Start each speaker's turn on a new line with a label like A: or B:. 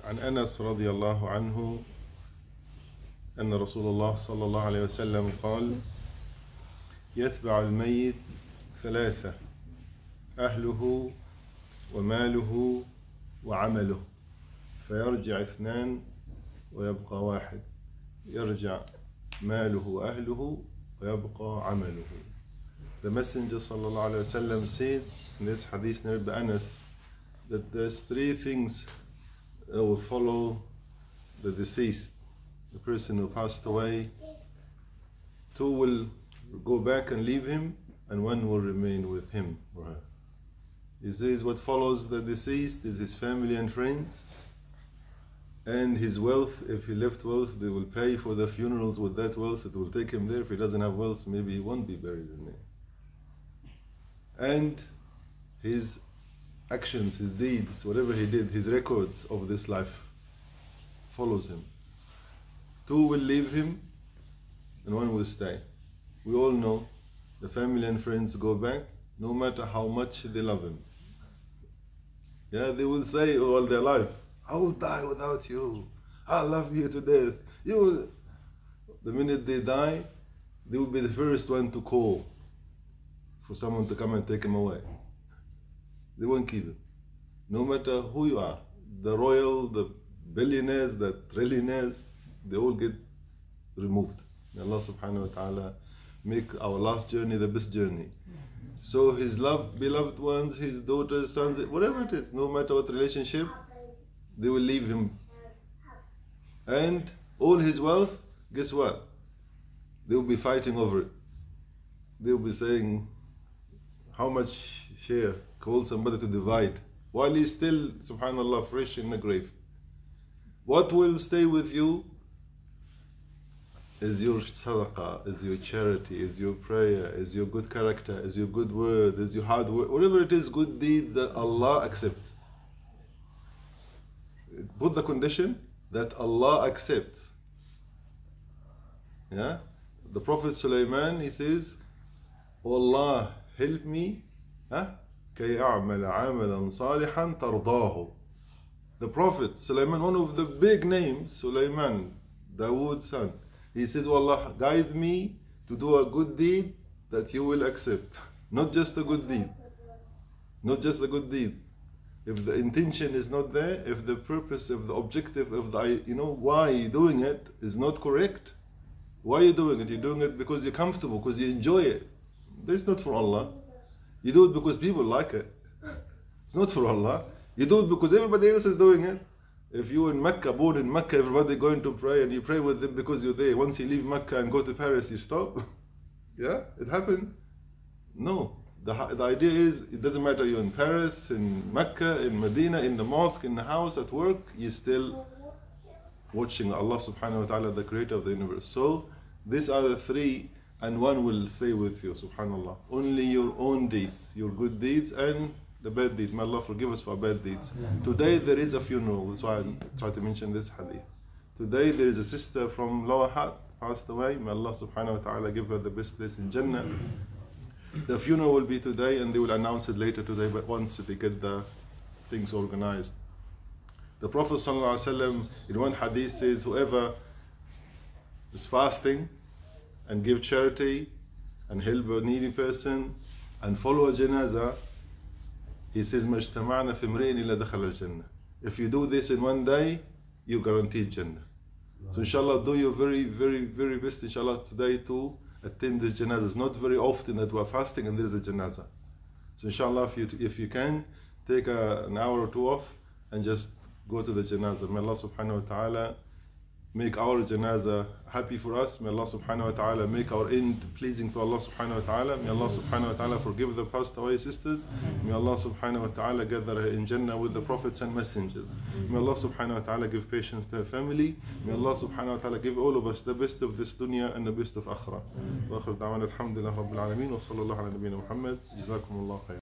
A: عن أنس رضي الله عنه أن رسول الله صلى الله عليه وسلم قال: يتبع الميت ثلاثة: أهله وماله وعمله، فيرجع اثنان ويبقى واحد. يرجع ماله وأهله ويبقى عمله. The Messenger sallallahu alaihi wasallam said in this hadith narrated by Anas that there's three things that will follow the deceased, the person who passed away. Two will go back and leave him, and one will remain with him or her. He says what follows the deceased is his family and friends, and his wealth. If he left wealth, they will pay for the funerals with that wealth. It will take him there. If he doesn't have wealth, maybe he won't be buried in there. And his actions, his deeds, whatever he did, his records of this life follows him. Two will leave him and one will stay. We all know the family and friends go back no matter how much they love him. Yeah, they will say all their life, I will die without you. I love you to death. You will. The minute they die, they will be the first one to call for someone to come and take him away. They won't keep him. No matter who you are, the royal, the billionaires, the trillionaires, they all get removed. May Allah subhanahu wa ta'ala make our last journey the best journey. So his beloved ones, his daughters, sons, whatever it is, no matter what relationship, they will leave him. And all his wealth, guess what? They will be fighting over it. They will be saying, how much share? Call somebody to divide. While he's still, subhanallah, fresh in the grave. What will stay with you is your sadaqah, is your charity, is your prayer, is your good character, is your good word, is your hard work, whatever it is, good deed that Allah accepts. Put the condition that Allah accepts. Yeah? The Prophet Sulaiman, he says, oh Allah, help me, كي أعمل عملا صالحا ترضاه. The Prophet Sulaiman, one of the big names, Sulaiman, Dawood's son, he says, oh Allah, guide me to do a good deed that you will accept. Not just a good deed. Not just a good deed. If the intention is not there, if the purpose, if the objective, if the, why you're doing it is not correct, why are you doing it? You're doing it because you're comfortable, because you enjoy it. That's not for Allah. You do it because people like it. It's not for Allah. You do it because everybody else is doing it. If you're in Mecca, born in Mecca, everybody going to pray and you pray with them because you're there. Once you leave Mecca and go to Paris, you stop. Yeah, it happened. No. The idea is, it doesn't matter you're in Paris, in Mecca, in Medina, in the mosque, in the house, at work, you're still watching Allah subhanahu wa ta'ala, the creator of the universe. So, these are the three, and one will stay with you, subhanallah. Only your own deeds, your good deeds and the bad deeds. May Allah forgive us for our bad deeds. Today there is a funeral, that's why I try to mention this hadith. Today there is a sister from Lower Hat, passed away. May Allah subhanahu wa ta'ala give her the best place in Jannah. The funeral will be today and they will announce it later today, but once they get the things organized. The Prophet sallallahu alaihi wasallam in one hadith says, whoever is fasting and give charity and help a needy person and follow a janazah, he says, مَجْتَمَعْنَا فِي امْرِئٍ إِلَّا دَخَلَ الْجَنَّةِ. If you do this in one day, you guaranteed Jannah. So inshallah, do your very, very, very best, inshallah, today to attend this janazah. It's not very often that we are fasting and there is a janazah. So inshallah, if you can, take an hour or two off and just go to the janazah. May Allah subhanahu wa ta'ala make our janazah happy for us. May Allah subhanahu wa ta'ala make our end pleasing to Allah subhanahu wa ta'ala. May Allah subhanahu wa ta'ala forgive the passed away sisters. May Allah subhanahu wa ta'ala gather her in Jannah with the prophets and messengers. May Allah subhanahu wa ta'ala give patience to her family. May Allah subhanahu wa ta'ala give all of us the best of this dunya and the best of akhirah. Wa akhir da'wana alhamdulillah rabbil alameen wa sallallahu ala nabiyyina Muhammad. Jazakumullah khair.